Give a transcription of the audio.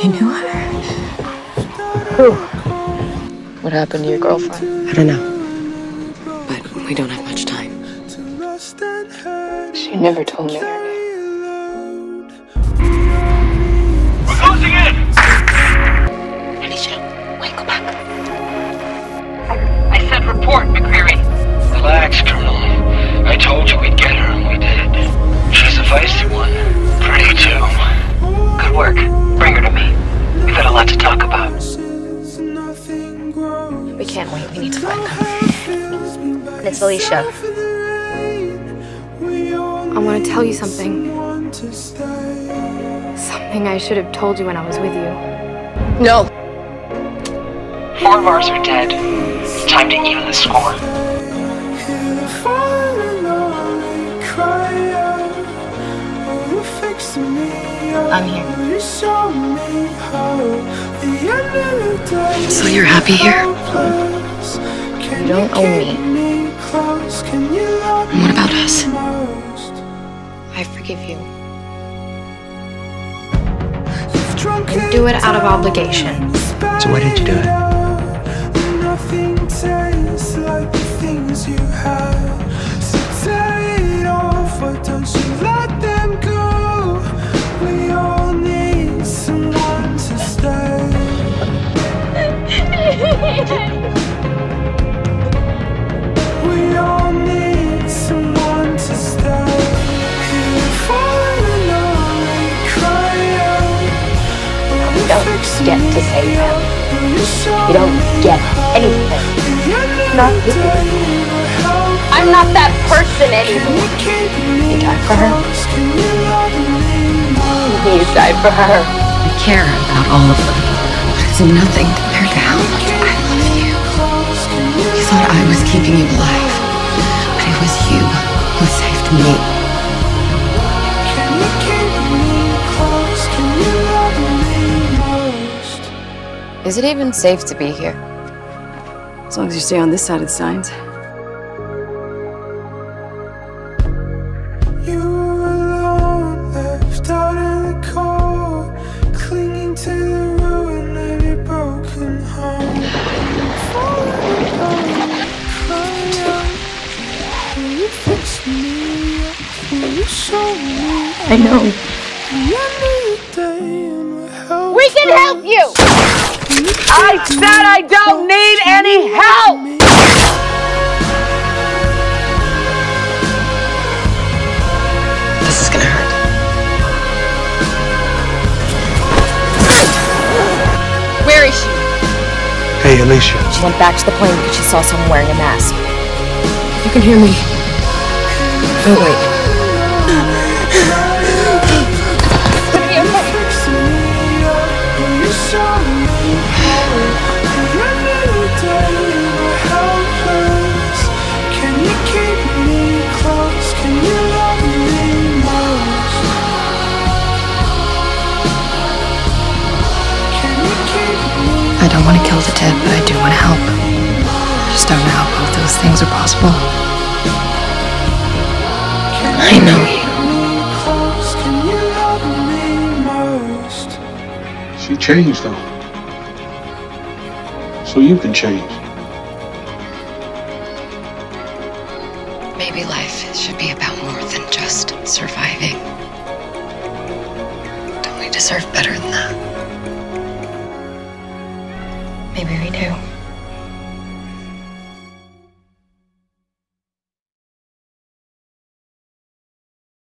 You knew her? Who? What happened to your girlfriend? I don't know. But we don't have much time. She never told me her name. We're closing in! Alicia, wait, go back. I said report, McCreary. Relax, Colonel. I told you we'd get her, and we did. She's a feisty one. Pretty, too. Good work. Bring her to me. We've got a lot to talk about. We can't wait. We need to find them. And it's Alicia. I want to tell you something. Something I should have told you when I was with you. No. 4 of ours are dead. It's time to even the score. I'm here. So you're happy here? You don't owe me. And what about us? I forgive you. You do it out of obligation. So why did you do it? Nothing tastes like the things you had. So tear it off, why don't you let them go? We all need someone to stay. We all need someone to stay. Here falling on and cry out. You don't get to save him. You don't get anything. Not you. I'm not that person anymore. You died for her. You died for her. I care about all of them. But it's nothing compared to how much I love you. You thought I was keeping you alive. But it was you who saved me. Is it even safe to be here? As long as you stay on this side of the signs. You were alone, left out in the cold, clinging to the ruin of your broken home. Falling down, cry out. Will you fix me up? Will you show me? I know. The end of the day and we're helpless. We can help you! I said I don't need any help! This is gonna hurt. Where is she? Hey, Alicia. She went back to the plane because she saw someone wearing a mask. You can hear me. Oh, wait. I don't want to kill the dead, but I do want to help. I just don't know how both those things are possible. I know you. She changed, though. So you can change. Maybe life should be about more than just surviving. Don't we deserve better than that? Maybe we do.